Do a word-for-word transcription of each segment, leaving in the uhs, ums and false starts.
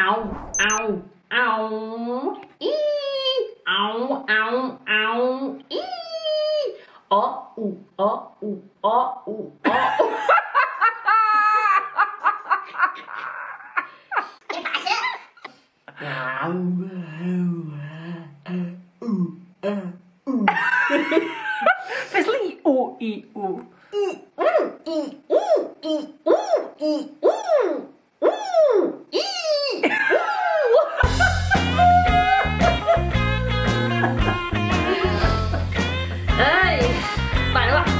Au, au, au, i, au, au, au, i, o, u, o, u, o, u, o, u. Què passa? Au, au, au, au, au. Fes-li u, i, u. I, u, i, u, i, u, i, u, u, i, u. Ai, bueno, va.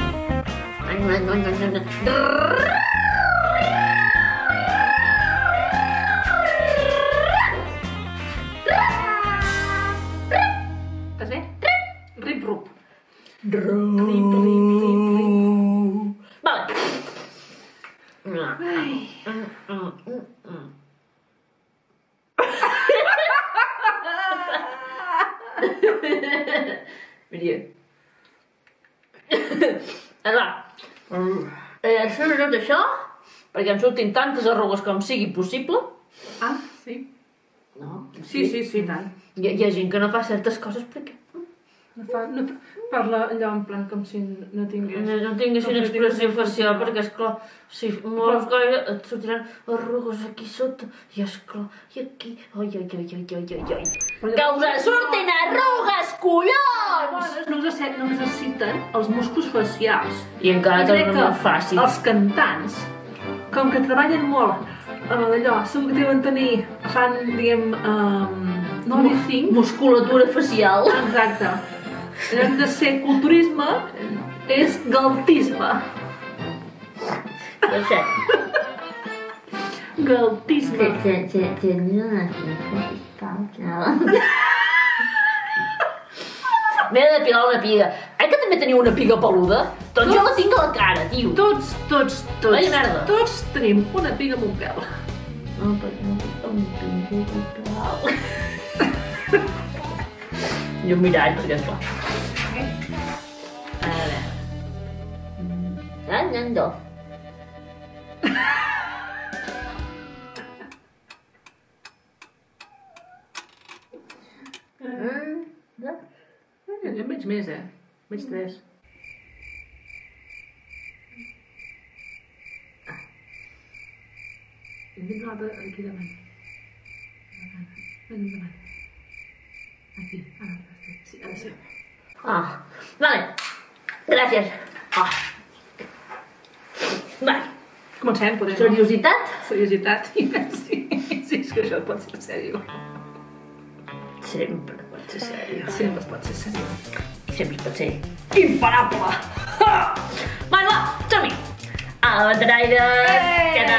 Estàs bé? Rip-rup. Rip, rip, rip. Vale. Ai. Mira. Ara va. Això és tot això, perquè em surtin tantes arrugues com sigui possible. Ah, sí. No? Sí, sí, sí, tant. Hi ha, hi ha gent que no fa certes coses perquè No fa, no, parla allò en plan com si no tingués... no, no tinguessin expressió facial, perquè esclar, si mors gaire et sortiran arrugues aquí sota, i esclar, i aquí, oi, oi, oi, oi, oi, oi, oi. Que us surtin arrugues, collons! No necessiten els músculs facials. I encara torna molt fàcil. Els cantants, com que treballen molt, allò, segur que deuen tenir, fan, diguem, no li cinc... Musculatura facial. Exacte. En lloc de ser culturisme, és galtisme. No sé. Galtisme. Tens una pica, m'he de depilar una piga. Eh que també teniu una piga peluda? Doncs jo la tinc a la cara, tio. Tots, tots, tots. Ai, merda. Tots tenim una piga amb un pèl. No, però no tinc un pingo pèl. I un mirall, perquè esclar. A veure. Ah, n'han dos. Jo en veig més, eh? En veig tres. En veig l'altre aquí davant. Davant, davant. Aquí, ara, sí, ara sí. Ah, vale. Gràcies. Ah. Vale. Comencem, podem. Seriositat? Seriositat. Sí, sí, és que això pot ser sèrio. Sempre pot ser sèrio. Sempre es pot ser sèrio. Sempre pot ser imparable. Bueno, va, som-hi. Aventuraires, què tal?